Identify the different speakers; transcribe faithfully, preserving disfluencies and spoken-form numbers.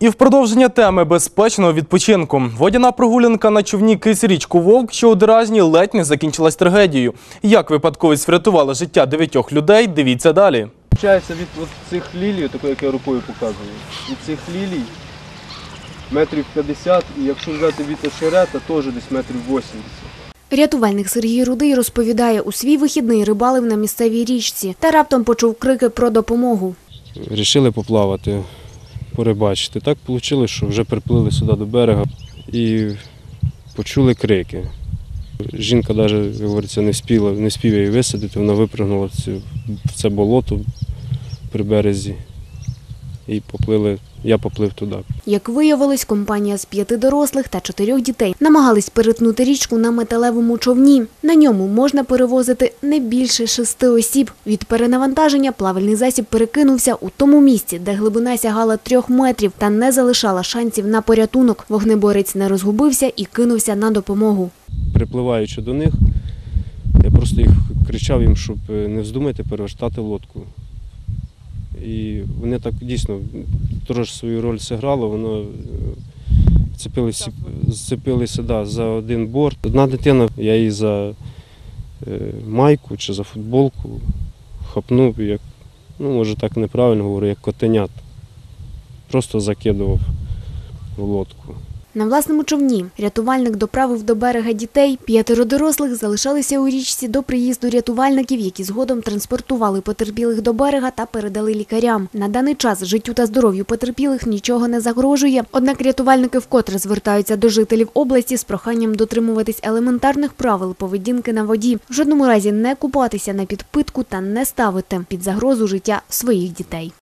Speaker 1: І в продовження теми безпечного відпочинку. Водяна прогулянка на човні крізь річку Вовк, що у Деразні, ледь не закінчилась трагедією. Як випадковість врятувала життя дев'ятьох людей, дивіться далі.
Speaker 2: Получається від от цих лілій, тако, як я рукою показую, від цих лілій метрів п'ятдесят, і якщо взяти від очерета, теж десь метрів вісімдесят.
Speaker 3: Рятувальник Сергій Рудий розповідає, у свій вихідний рибалив на місцевій річці та раптом почув крики про допомогу.
Speaker 4: Рішили поплавати, порибачити. Так вийшло, що вже приплили сюди до берега і почули крики. Жінка навіть, говориться, не спіла, не спів її висадити, вона випрыгнула в, цю, в це болото при березі і поплили, я поплив туди.
Speaker 3: Як виявилось, компанія з п'яти дорослих та чотирьох дітей намагались перетнути річку на металевому човні. На ньому можна перевозити не більше шести осіб. Від перенавантаження плавальний засіб перекинувся у тому місці, де глибина сягала трьох метрів та не залишала шансів на порятунок. Вогнеборець не розгубився і кинувся на допомогу.
Speaker 4: Припливаючи до них, я просто їх кричав їм, щоб не вздумайте перевертати лодку. І вони так дійсно теж свою роль зіграли, воно вцепилися, зцепилися да, за один борт. Одна дитина, я її за майку чи за футболку хапнув, як, ну може так неправильно говорю, як котенят. Просто закидував в лодку.
Speaker 3: На власному човні рятувальник доправив до берега дітей. П'ятеро дорослих залишалися у річці до приїзду рятувальників, які згодом транспортували потерпілих до берега та передали лікарям. На даний час життю та здоров'ю потерпілих нічого не загрожує. Однак рятувальники вкотре звертаються до жителів області з проханням дотримуватись елементарних правил поведінки на воді. В жодному разі не купатися на підпитку та не ставити під загрозу життя своїх дітей.